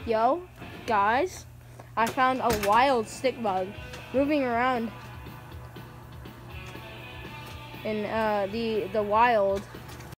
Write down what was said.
Yo, guys, I found a wild stick bug moving around in the wild.